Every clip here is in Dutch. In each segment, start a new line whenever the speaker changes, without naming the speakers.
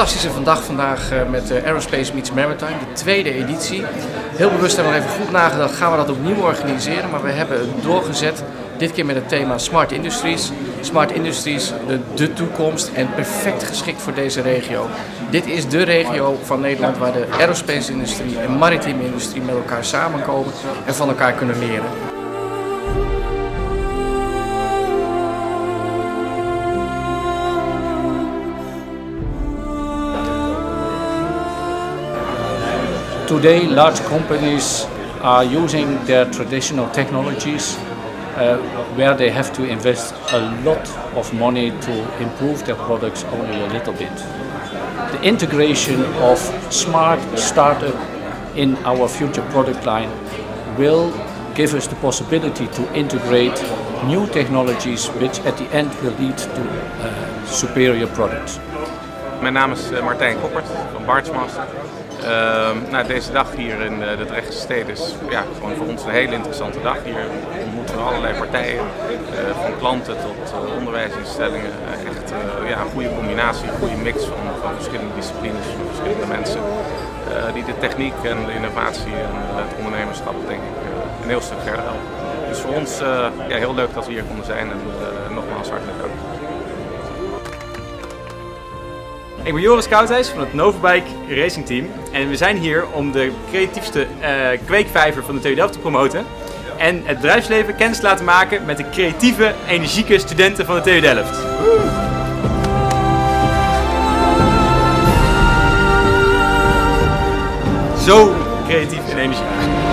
fantastische dag vandaag met Aerospace Meets Maritime, de tweede editie. Heel bewust hebben we even goed nagedacht, gaan we dat opnieuw organiseren, maar we hebben het doorgezet. Dit keer met het thema Smart Industries. Smart Industries, de toekomst en perfect geschikt voor deze regio. Dit is de regio van Nederland waar de aerospace industrie en maritieme industrie met elkaar samenkomen en van elkaar kunnen leren.
Today, large companies are using their traditional technologies where they have to invest a lot of money to improve their products only a little bit. The integration of smart startup in our future product line will give us the possibility to integrate new technologies which at the end will lead to superior products.
Mijn naam is Martijn Koppert van Bargemaster. Deze dag hier in de Dregtse Steden is gewoon voor ons een hele interessante dag. Hier ontmoeten we allerlei partijen, van klanten tot onderwijsinstellingen. Echt een goede combinatie, een goede mix van verschillende disciplines, van verschillende mensen. Die de techniek en de innovatie en het ondernemerschap denk ik een heel stuk verder helpen. Dus voor ons heel leuk dat we hier konden zijn en nogmaals hartelijk dank.
Ik ben Joris Koudhuis van het Novabike Racing Team en we zijn hier om de creatiefste kweekvijver van de TU Delft te promoten en het bedrijfsleven kennis te laten maken met de creatieve, energieke studenten van de TU Delft. Zo creatief en energiek.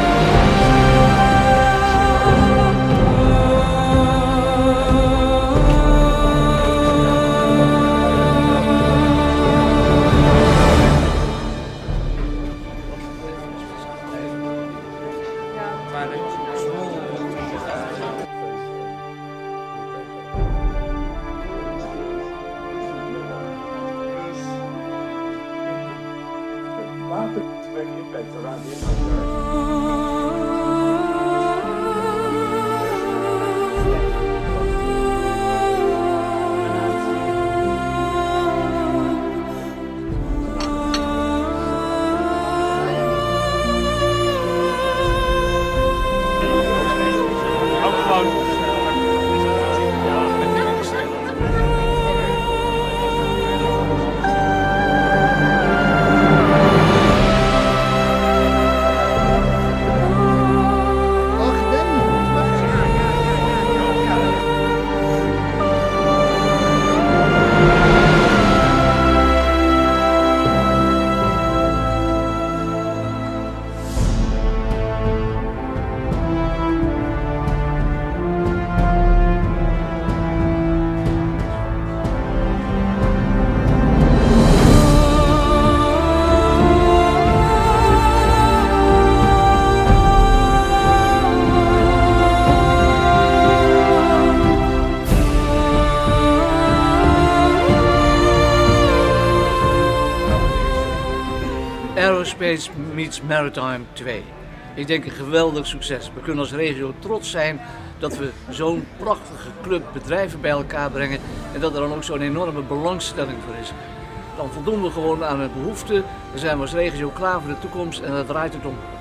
Aerospace Meets Maritime 2. Ik denk een geweldig succes. We kunnen als regio trots zijn dat we zo'n prachtige club bedrijven bij elkaar brengen en dat er dan ook zo'n enorme belangstelling voor is. Dan voldoen we gewoon aan een behoefte. Dan zijn we als regio klaar voor de toekomst en daar draait het om.